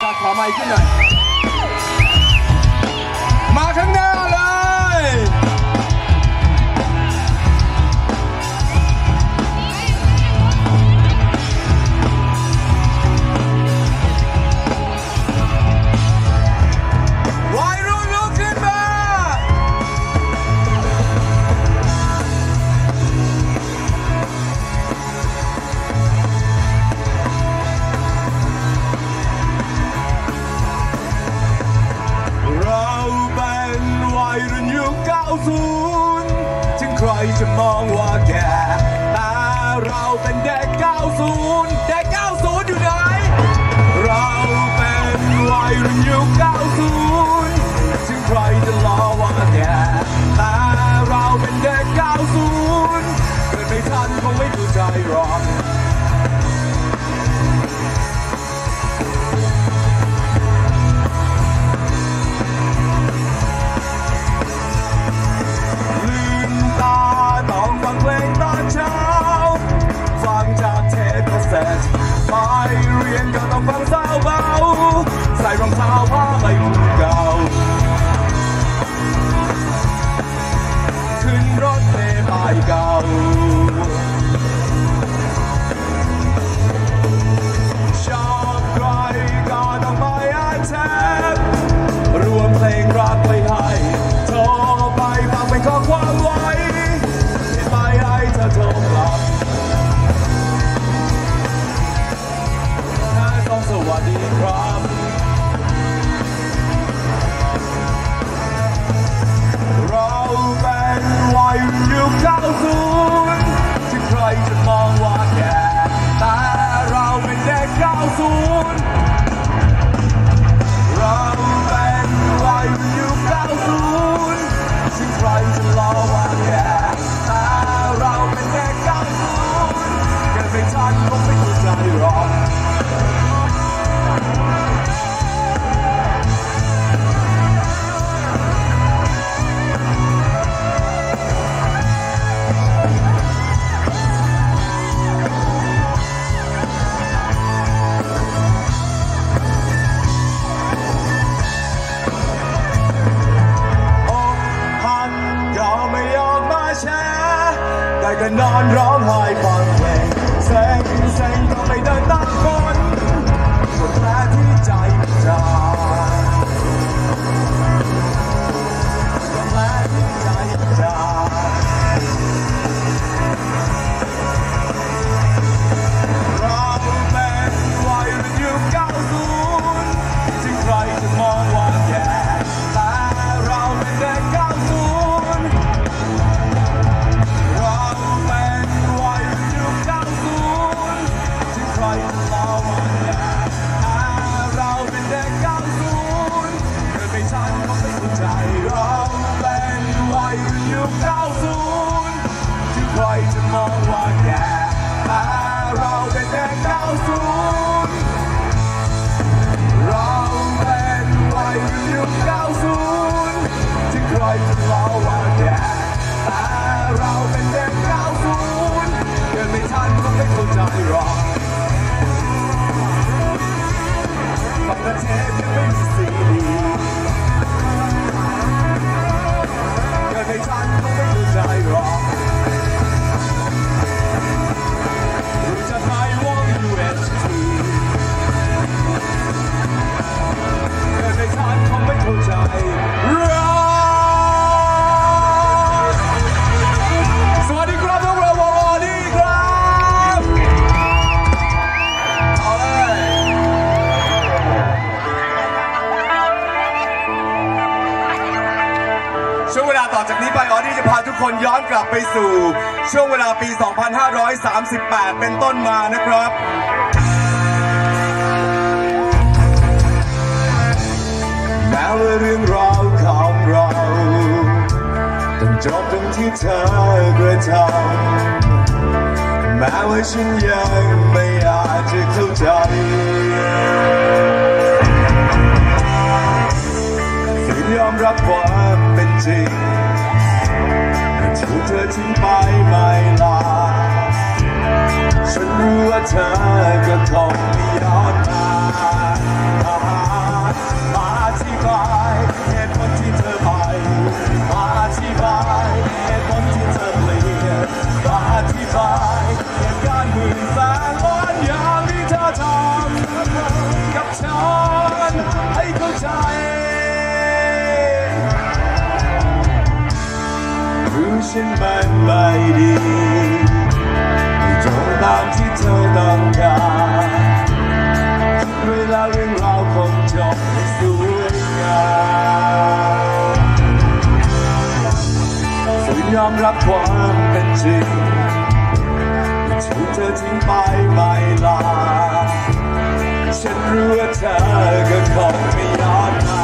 าขอไมค์ขึ้นหน่อยมาข้างหน้าเลยวัยรุ่นลุกขึ้นมาถึงใครจะมองว่าแก่แต่เราเป็นเด็ก90เด็ก90อยู่ไหนเราเป็นวัยรุ่นยุค90ถึงใครจะล้อว่าแก่แต่เราเป็นเด็ก90เกิดไม่ทันคงไม่เข้าใจหรอกไปเรียนก็ต้องฟังสาวเบาใส่รองเท้าผ้าใบมือเก่าขึ้นรถเมล์ป้ายเก่าชอบใครก็ต้องไปอาแทบรวมเพลงรักไว้ให้โทรไปฟังเป็นข้อความไว้ที่ไปให้เธอโทรกลับสวัสดีครับเราเป็นวัยรุ่นยุค90ที่ใครจะมองว่าแก่แต่เราเป็นเด็ก90เราเป็นวัยรุ่นยุค90ที่ใครจะล้อว่าแก่แต่เราเป็นเด็ก90เกิดไม่ทันคงไม่เข้าใจหรอกก็นอนร้องไห้ฟังเพลงเซ็งก็ไปเดินตามคนปวดแผลที่ใจมันจางปวดแผลที่ใจมันจางเราเป็นวัยรุ่นยุค90ที่ใครจะมองว่าแก่แต่เราเป็นเด็ก90ใครจะมองว่าแก่แต่เราเป็นเด็ก90เราเป็นวัยรุ่นยุค90ที่ใครจะมองว่าแก่แต่เราเป็นเด็ก90เกิดไม่ทันคงไม่เข้าใจหรอกฟังแต่เทปยังไม่มีซีดีเกิดไม่ทันคงไม่เข้าใจหรอกสวัสดีครับพวกเราวอร์ดี้ครับเอาเลยช่วงเวลาต่อจากนี้ไปออดี้จะพาทุกคนย้อนกลับไปสู่ช่วงเวลาปี 2538 เป็นต้นมานะครับแม้ว่าเรื่องราวของเราต้องจบตรงที่เธอกระทำแม้ว่าฉันยังไม่อาจจะเข้าใจฝืนยอมรับความเป็นจริงถูกเธอทิ้งไปไม่ลาฉันรู้ว่าเธอก็คงไม่ย้อนมาเธอต้องการคิดไว้แล้วเรื่องราวคงจบไม่สวยงามฝืนยอมรับความเป็นจริงถูกเธอทิ้งไปไม่ลาฉันรู้ว่าเธอก็คงไม่ย้อนมา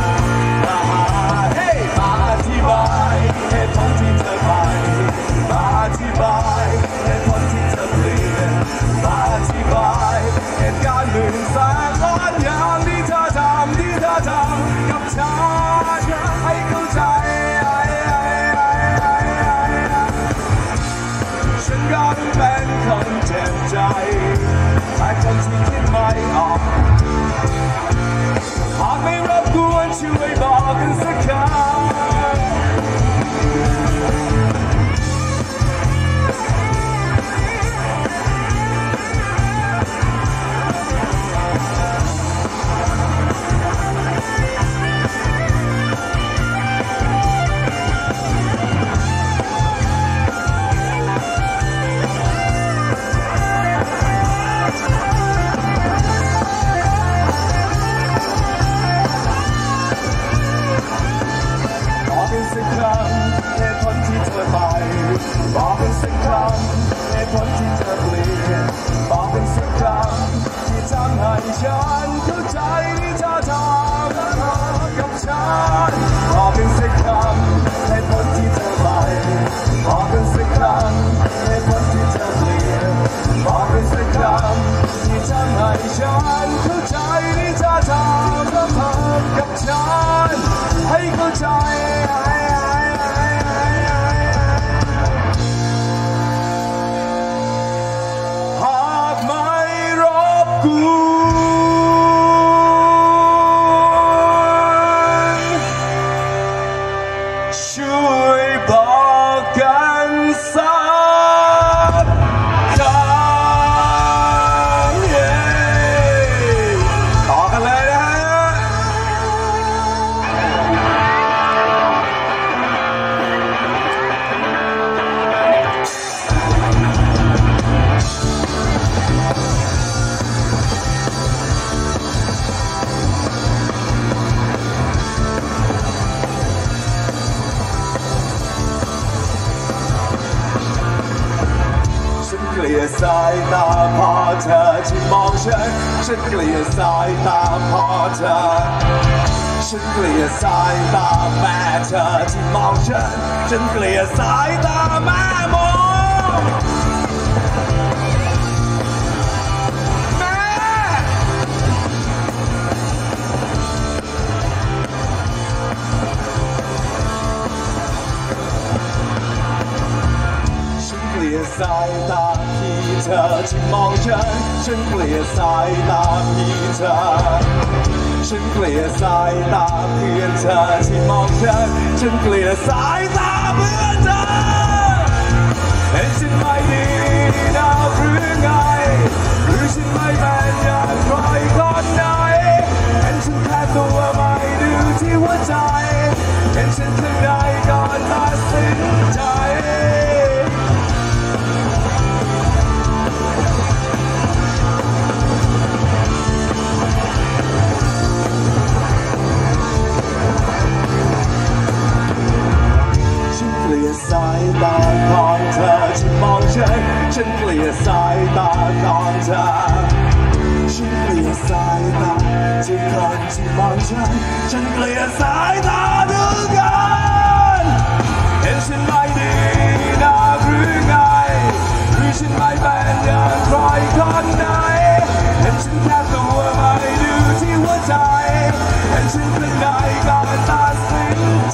เฮ้มาอธิบายเหตุผลที่เธอไปมาอธิบายเหตุผลที่เธอเปลี่ยนมาอธิบายเหตุการณ์หนึ่งแสนล้านอย่างที่เธอทำกับฉันให้เข้าใจฉันก็เป็นคนเจ็บใจแต่คนที่คิดไม่ออกหากไม่รบกวนช่วยบอกกันสักคำบอกเป็นสักคำเหตุผลที่เธอเปลี่ยนบอกเป็นสักคำที่ทำให้ฉันเข้าใจที่เธอทำกับฉันบอกเป็นสักคำเหตุผลที่เธอไปบอกเป็นสักคำเหตุผลที่เธอเปลี่ยนบอกเป็นสักคำที่ทำให้ฉันเข้าใจที่เธอทำกับฉันให้เข้าใจช่วยบอกกันสักคำต่อกันเลยนะฮะเกลียดสายตาพอเธอที่มองฉันเกลียดสายตาพอเธอฉันเกลียดสายตาแม่เธอที่มองฉันเกลียดสายตาแม่มองแม่ฉันเกลียดสายตาเธอที่มองฉันเกลียดสายตาพี่เธอฉันเกลียดสายตาเพื่อนเธอที่มองฉันเกลียดสายตาเพื่อนเธอเห็นฉันไม่ดีนะหรือไงหรือฉันไม่เป็นอย่างใครคนไหนเห็นฉันแค่ตัวไม่ดูที่หัวใจเห็นฉันข้างในก่อนตัดสินใจสายตาของเธอที่มองฉันเกลียดสายตาของเธอฉันเกลียดสายตาที่คนที่มองฉันเกลียดสายตาดูกันเห็นฉันไม่ดีนะหรือไงหรือฉันไม่เป็นอย่างใครคนไหนเห็นฉันแค่ตัวไม่ดูที่หัวใจเห็นฉันข้างในก่อนตัดสินใจ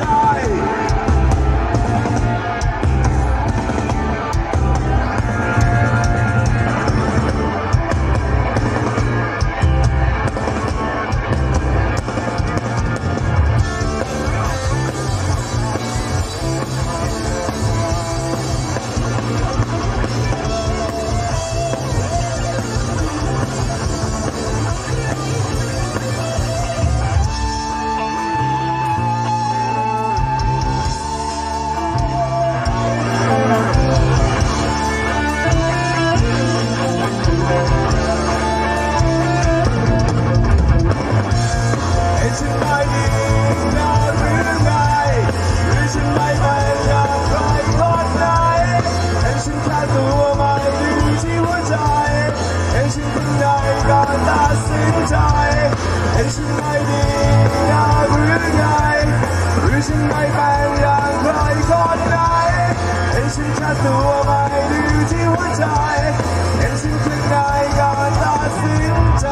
ฉันไม่ดีนะหรือไงหรือฉันไม่เป็นอย่างใครคนไหนให้ฉันชัดตัวไม่ดูที่หัวใจให้ฉันข้างในการตัดสินใจ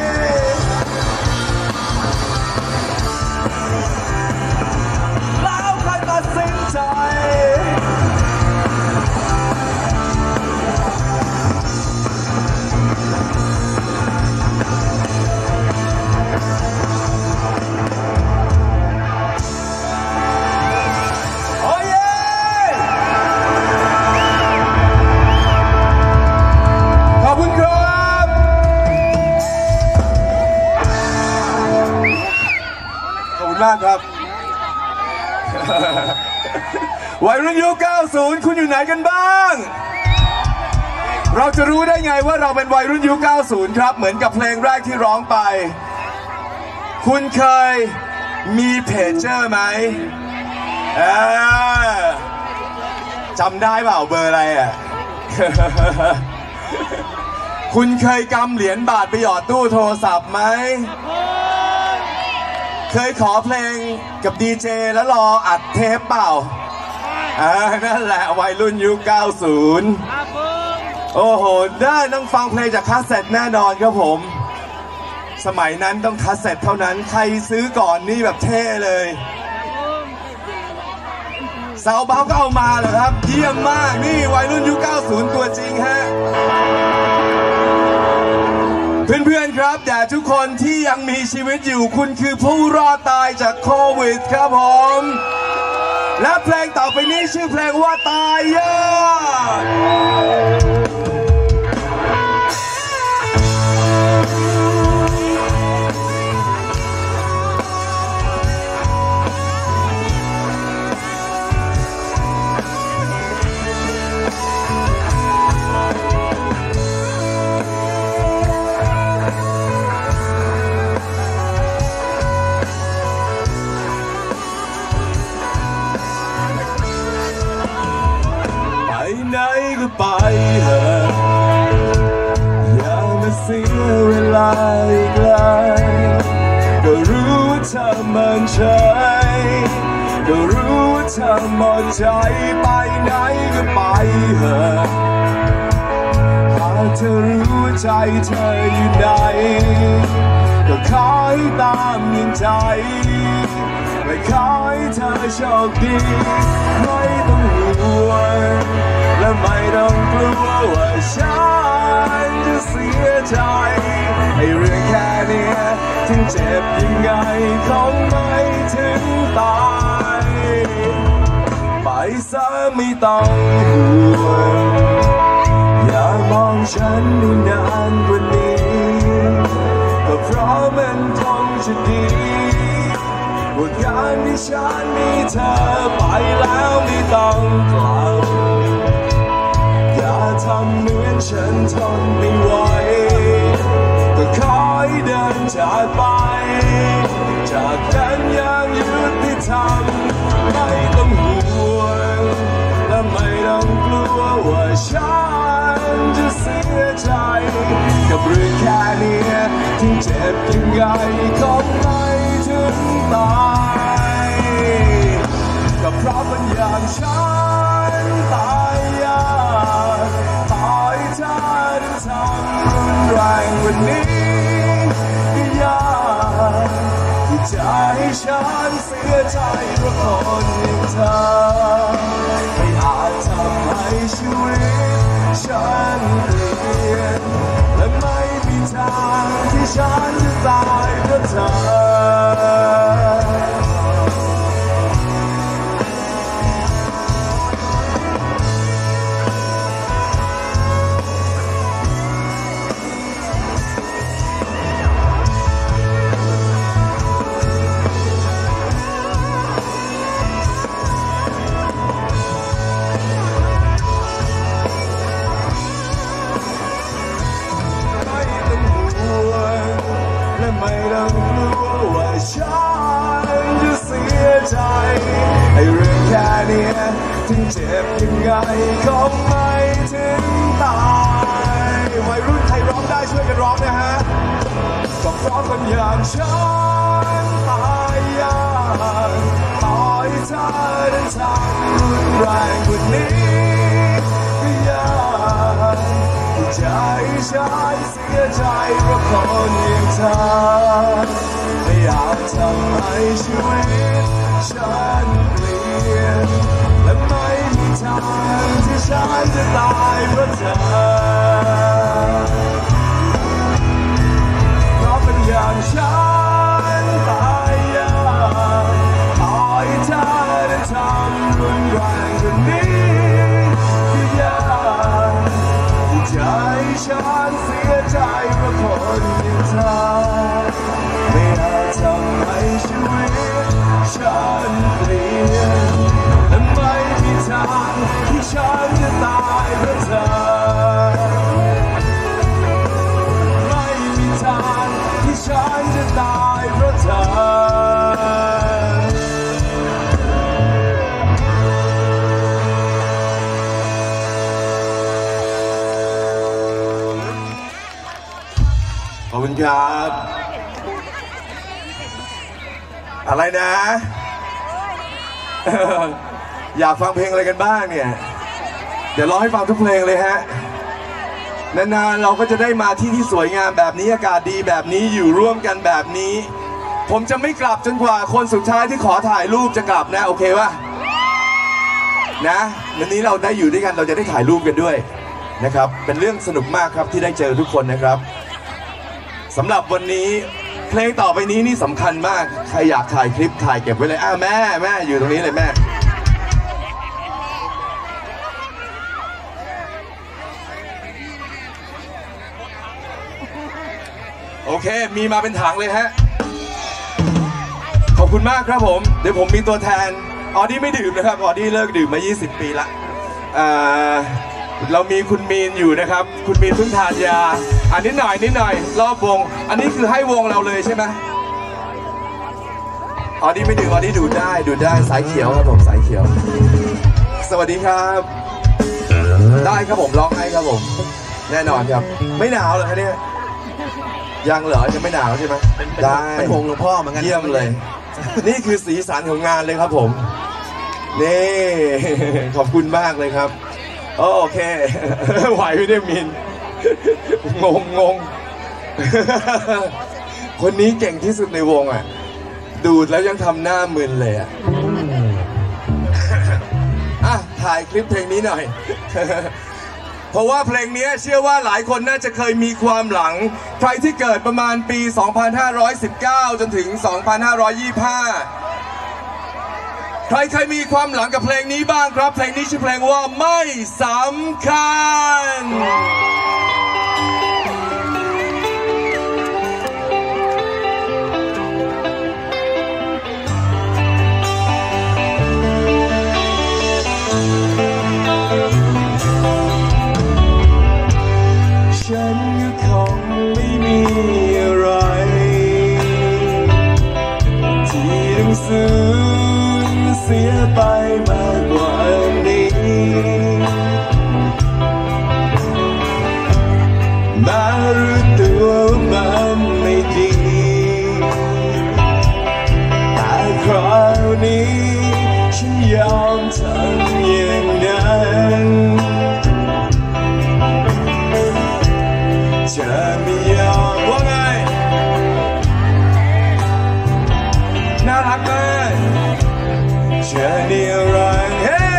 แล้วใครตัดสินใจมากครับ วัยรุ่นยุค 90 คุณอยู่ไหนกันบ้าง เราจะรู้ได้ไงว่าเราเป็นวัยรุ่นยุค 90 ครับเหมือนกับเพลงแรกที่ร้องไปคุณเคยมีเพจเจอร์ไหมจำได้เปล่าเบอร์อะไรอ่ะ คุณเคยกำเหรียญบาทไปหยอดตู้โทรศัพท์ไหมเคยขอเพลงกับดีเจแล้วรออัดเทปเปล่านั่นแหละวัยรุ่นยุค 90 โอ้โหได้ต้องฟังเพลงจากคาสเซ็ตแน่นอนครับผมสมัยนั้นต้องคาสเซ็ตเท่านั้นใครซื้อก่อนนี่แบบเท่เลยสาวเบ้าก็เอามาเหรอครับเยี่ยมมากนี่วัยรุ่นยุค 90 ตัวจริงฮะเพื่อนๆครับแต่ทุกคนที่ยังมีชีวิตอยู่คุณคือผู้รอดตายจากโควิดครับผมและเพลงต่อไปนี้ชื่อเพลงว่าตายยากไหนก็ไปเถอะอย่ามาเสียเวลาอีกเลยก็รู้ว่าเธอมันเฉยก็รู้ว่าเธอหมดใจไปไหนก็ไปเถอะหากเธอรู้ว่าใจเธออยู่ไหนก็ขอให้ตามอย่างใจไม่ขอให้เธอโชคดีไม่ต้องห่วงและไม่ต้องกลัวว่าฉันจะเสียใจให้เรื่องแค่นี้ถึงเจ็บยังไงคงไม่ถึงตายไปซะไม่ต้องห่วงอย่ามองฉันได้นานกว่านี้ก็เพราะมันคงจะดีว่าการที่ฉันมีเธอไปแล้วไม่ต้องกลับอย่าทำเหมือนฉันทนไม่ไหวก็ขอให้เดินจากไปจากกันอย่างยุติธรรมไม่ต้องห่วงและไม่ต้องกลัวว่าฉันจะเสียใจกับเรื่องแค่นี้ถึงเจ็บยังไงก็ไม่ถึงตายก็เพราะมันอย่างฉันตายยากตายถ้าทำรุนแรงกว่านี้ก็ยากที่จะให้ฉันเสียใจเพราะคนอย่างเธอไม่อาจทำให้ชีวิตฉันเปลี่ยนและไม่มีทางที่ฉันจะตายเพราะเธอไม่ต้องกลัวว่าฉันจะเสียใจไอ้เรื่องแค่นี้ถึงเจ็บยังไงก็ไม่ถึงตายวัยรุ่นใครร้องได้ช่วยกันร้องนะฮะก็เพราะคนอย่างฉันตายยากต่อให้เธอเดินทางรุนแรงกว่านี้ก็ยากที่จะให้ฉันเสียใจเพราะคนอย่างเธอไม่อยากทำให้ชีวิตฉันเปลี่ยนและไม่มีทางที่ฉันจะตายเพราะเธอเพราะเป็นอย่างฉันตายยากต่อให้เธอได้ทำรุนแรงกว่านี้ก็ยากที่จะให้ฉันเสียใจเพราะคนอย่างเธอไม่อาจทำให้ชีวิตฉันเปลี่ยนและไม่มีทางที่ฉันจะตายเพราะเธอไม่มีทางที่ฉันจะตายเพราะเธอขอบคุณครับอะไรนะ อยากฟังเพลงอะไรกันบ้างเนี่ยเดี๋ยวร้องให้ฟังทุกเพลงเลยฮะนานๆเราก็จะได้มาที่สวยงามแบบนี้อากาศดีแบบนี้อยู่ร่วมกันแบบนี้ผมจะไม่กลับจนกว่าคนสุดท้ายที่ขอถ่ายรูปจะกลับนะโอเคป่ะนะวันนี้เราได้อยู่ด้วยกันเราจะได้ถ่ายรูปกันด้วยนะครับเป็นเรื่องสนุกมากครับที่ได้เจอทุกคนนะครับสำหรับวันนี้เพลงต่อไปนี้นี่สำคัญมากใครอยากถ่ายคลิปถ่ายเก็บไว้เลยแม่อยู่ตรงนี้เลยแม่โอเคมีมาเป็นถังเลยฮะขอบคุณมากครับผมเดี๋ยวผมมีตัวแทนออดี้ไม่ดื่มนะครับออดี้เลิกดื่มมา20 ปีละเรามีคุณมีนอยู่นะครับคุณมีนเพิ่งทานยานิดหน่อยรอบวงอันนี้คือให้วงเราเลยใช่ไหมออดี้ไม่ดื่มออดี้ดูได้สายเขียวครับผมสายเขียวสวัสดีครับได้ครับผมร้องให้ครับผมแน่นอนครับไม่หนาวเหรอคะเนี่ยยังเหรอยังไม่หนาวใช่ไหมได้เป็นวงหลวงพ่อเหมือนกันเยี่ยมเลยนี่คือสีสันของงานเลยครับผมนี่ขอบคุณมากเลยครับโอเคไหวไม่ได้มินงงคนนี้เก่งที่สุดในวงอ่ะดูดแล้วยังทำหน้ามึนเลยอ่ะถ่ายคลิปเพลงนี้หน่อยเพราะว่าเพลงนี้เชื่อว่าหลายคนน่าจะเคยมีความหลังใครที่เกิดประมาณปี 2519 จนถึง 2525 ใครเคยมีความหลังกับเพลงนี้บ้างครับเพลงนี้ชื่อเพลงว่าไม่สำคัญฉันก็คงไม่มีอะไรที่ต้องสูญเสียไปมากกว่านี้แม้รู้ตัวว่ามันไม่ดีแต่คราวนี้ฉันยอมทำอย่างนั้นจะไม่ยอมว่าไงน่ารักมากจะเดียวรังเฮ้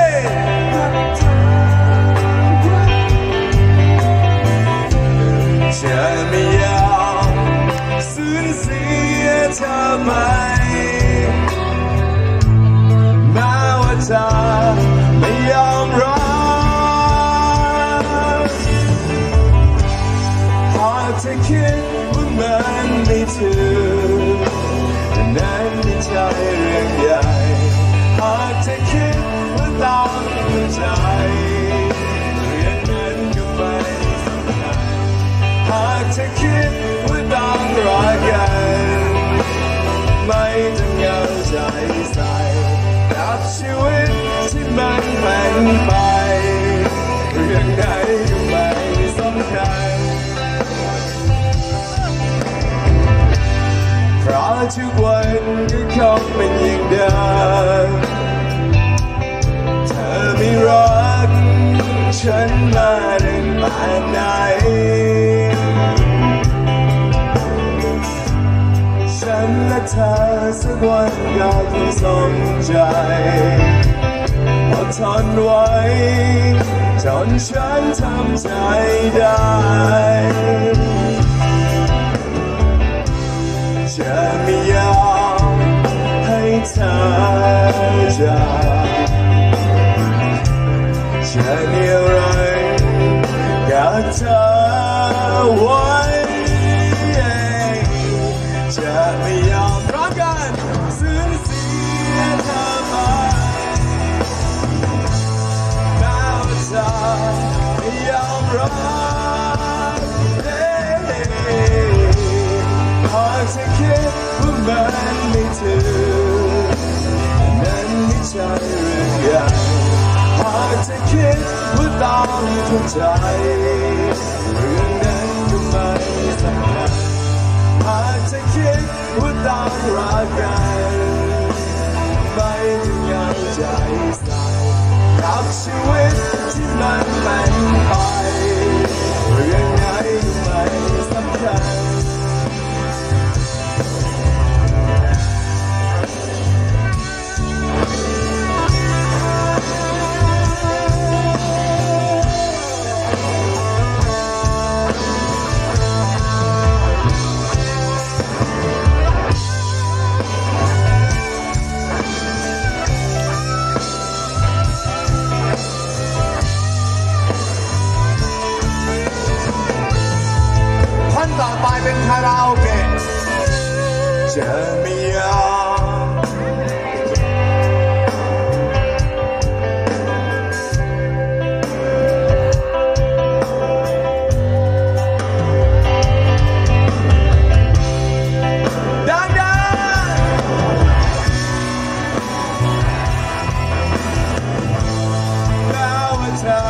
จะไม่ยอมสูญเสียเธอไหมแม้ว่าเธอไม่ยอมรักหากเธอคิดว่ามันไม่ถูกนั้นไม่ใช่เรื่องใหญ่หากเธอคิดว่าต้องเข้าใจเรื่องนั้นก็ไม่สำคัญหากเธอคิดว่าต้องรักกันไม่ต้องเอาใจใส่กับชีวิตทุกวันก็คงเป็นอย่างเดิมเธอไม่รักฉันมาตั้งแต่ไหนฉันและเธอสักวันก็คงสมใจอดทนไว้จนฉันทำใจได้จะไม่ยอมให้เธอจากจะเหนี่ยวรั้งกับเธอไว้จะไม่ยอมพร้อมกันสูญเสียเธอไปแม้ว่าเธอไม่ยอมรักหากเธอคิดว่ามันไม่ถึงนั้นไม่ใช่เรื่องใหญ่หากเธอคิดว่าต้องเข้าใจเรื่องนั้นก็ไม่สำคัญหากเธอคิดว่าต้องรักกันไม่ต้องเหงาใจใส่กับชีวิตที่มันเป็นไปเรื่องไหนไม่สำคัญต่อไปเป็นคาราโอเกะจะไม่ยอมดังแล้วว่าเธอ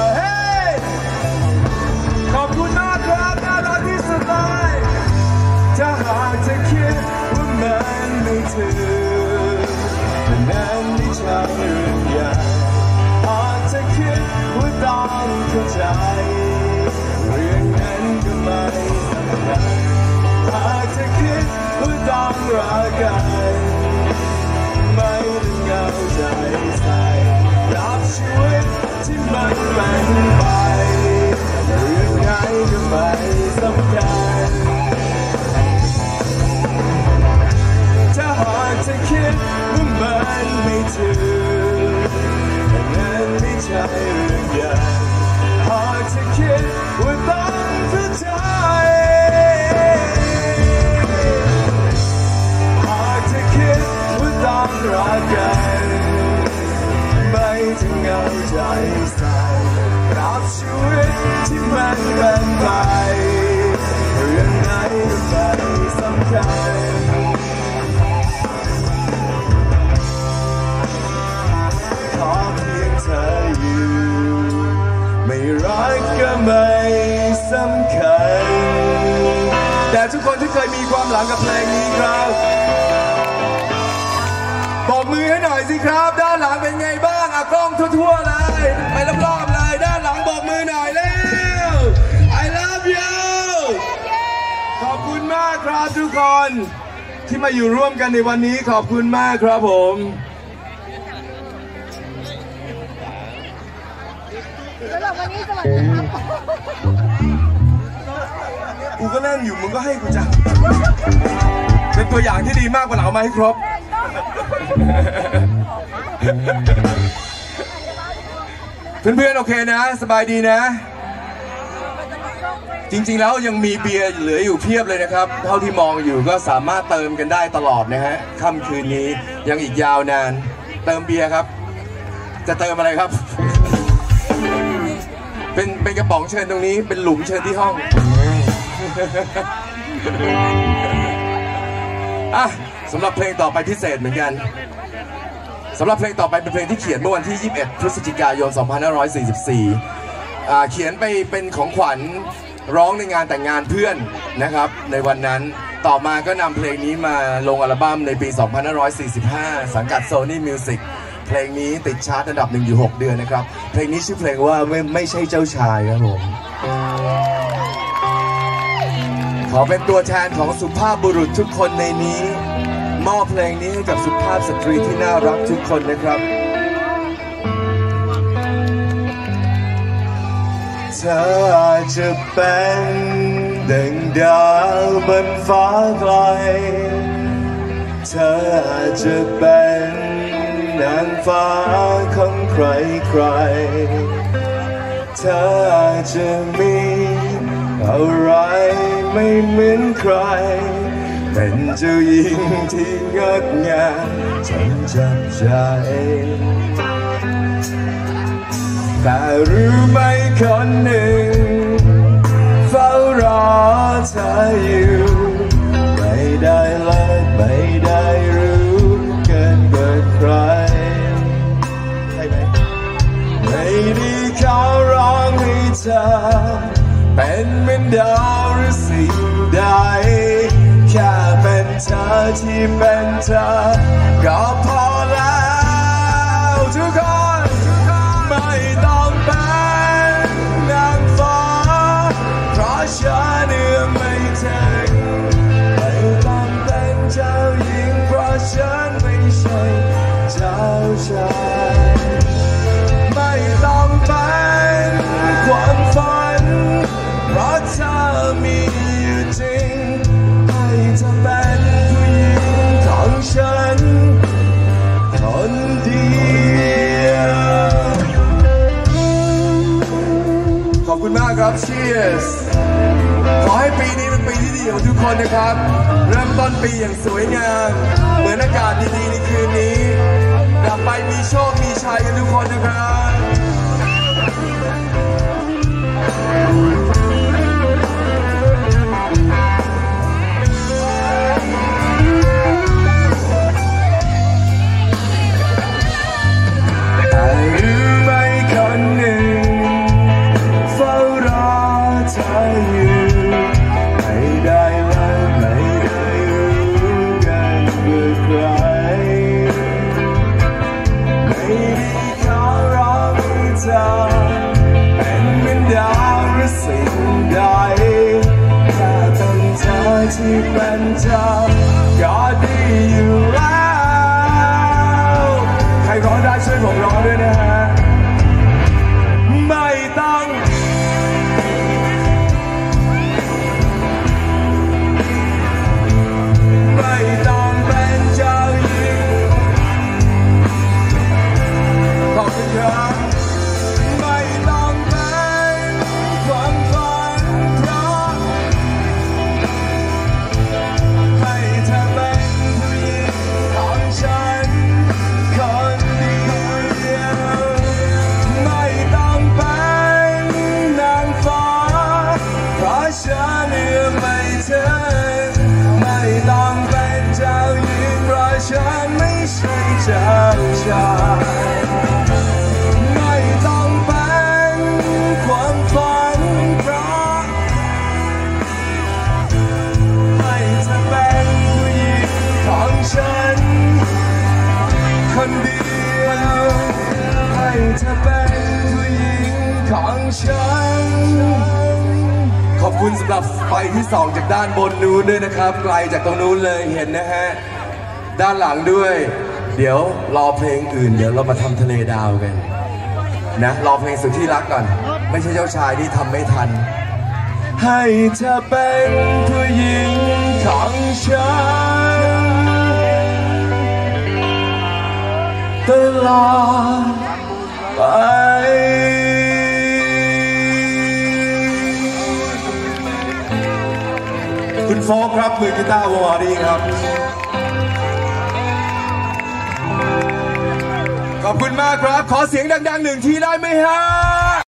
ขอบคุณมากครับน่ารักที่สุดเลยถ้าหากเธอคิดว่ามันไม่ถึงแต่นั้นไม่ใช่เรื่องใหญ่หากเธอคิดว่าต้องเข้าใจเรื่องนั้นก็ไม่สำคัญหากเธอคิดว่าต้องรักกันไม่ต้องเหงาใจใส่รับชีวิตที่มันเป็นไปเรื่องไหนก็ไม่สำคัญถ้าหากเธอคิดว่ามันไม่ถึงแต่นั้นไม่ใช่เรื่องใหญ่หากเธอคิดว่าต้องเข้าใจหากเธอคิดว่าต้องรักกันไม่ต้องเหงาใจใส่รับชีวิตที่มันเป็นไปเรื่องไหนก็ไม่สำคัญขอเพียงเธออยู่ไม่รักก็ไม่สำคัญแต่ทุกคนที่เคยมีความหลังกับเพลงนี้ครับบอกมือให้หน่อยสิครับด้านหลังเป็นไงบ้างกล้องทั่วๆเลยไปรอบๆเลยด้านหลังบอกมือหน่อยเร็ว I love you ขอบคุณมากครับทุกคนที่มาอยู่ร่วมกันในวันนี้ขอบคุณมากครับผมสำหรับวันนี้สวัสดีครับกูก็เล่นอยู่มึงก็ให้กูจังเป็นตัวอย่างที่ดีมากกว่าเรามาให้ครบเพื่อนๆโอเคนะสบายดีนะจริงๆแล้วยังมีเบียร์เหลืออยู่เพียบเลยนะครับเท่าที่มองอยู่ก็สามารถเติมกันได้ตลอดนะฮะค่ำคืนนี้ยังอีกยาวนานเติมเบียร์ครับจะเติมอะไรครับเป็นกระป๋องเชิญตรงนี้เป็นหลุมเชิญที่ห้องสำหรับเพลงต่อไปพิเศษเหมือนกันสำหรับเพลงต่อไปเป็นเพลงที่เขียนเมื่อวันที่21 พฤศจิกายน 2544เขียนไปเป็นของขวัญร้องในงานแต่งงานเพื่อนนะครับในวันนั้นต่อมาก็นำเพลงนี้มาลงอัลบั้มในปี 2545 สังกัด Sony Music เพลงนี้ติดชาร์ตอันดับ1อยู่6 เดือนนะครับเพลงนี้ชื่อเพลงว่าไม่ใช่เจ้าชายครับผมขอเป็นตัวแทนของสุภาพบุรุษทุกคนในนี้มอบเพลงนี้ให้กับสุภาพสตรีที่น่ารักทุกคนนะครับเธออาจจะเป็นดังดาวบนฟ้าไกลเธออาจจะเป็นนางฟ้าของใครเธออาจจะมีอะไรไม่เหมือนใครเป็นเจ้าหญิงที่งดงามจนจับใจแต่รู้ไหมคนหนึ่งเฝ้ารอเธออยู่ไม่ได้เลิกไม่ได้รู้เกินกว่าใครใช่ไหมไม่ได้ขอร้องให้เธอเป็นเหมือนดาวหรือสิ่งใดแค่เป็นเธอที่เป็นเธอก็พอแล้วทุกคนไม่ต้องเป็นนางฟ้าเพราะฉันเอื้อมไม่ถึงไม่ต้องเป็นเจ้าหญิงเพราะฉันไม่ใช่เจ้าชายไม่ต้องเป็นความฝันเพราะเธอมีอยู่จริงให้เธอเป็นผู้หญิงของฉันคนเดียวขอบคุณมากครับ Cheers ขอให้ปีนี้เป็นปีที่ดีของทุกคนนะครับเริ่มต้นปีอย่างสวยงามเหมือนอากาศดีๆในคืนนี้กลับไปมีโชคมีชัยกันทุกคนนะครับที่เป็นเธอก็ดีอยู่แล้วใครร้องได้ช่วยผมร้องด้วยนะฮะไม่ต้องเป็นเจ้าหญิงขอบคุณครับไม่ต้องเป็นความฝันเพราะฉันไม่ใช่เจ้าชายไม่ต้องเป็นความฝันเพราะให้เธอเป็นผู้หญิงของฉันคนเดียวให้เธอเป็นผู้หญิงของฉันขอบคุณสำหรับไฟที่ส่องจากด้านบนนู้นด้วยนะครับไกลจากตรงนู้นเลยเห็นนะฮะด้านหลังด้วยเดี๋ยวรอเพลงอื่นเดี๋ยวเรามาทำทะเลดาวกันนะรอเพลงสุดที่รักก่อนไม่ใช่เจ้าชายที่ทำไม่ทันให้เธอเป็นผู้หญิงของฉันตลอดไปคุณโฟกครับมือกีตาร์วงอารีครับขอบคุณมากครับขอเสียงดังๆหนึ่งทีได้ไหมฮะ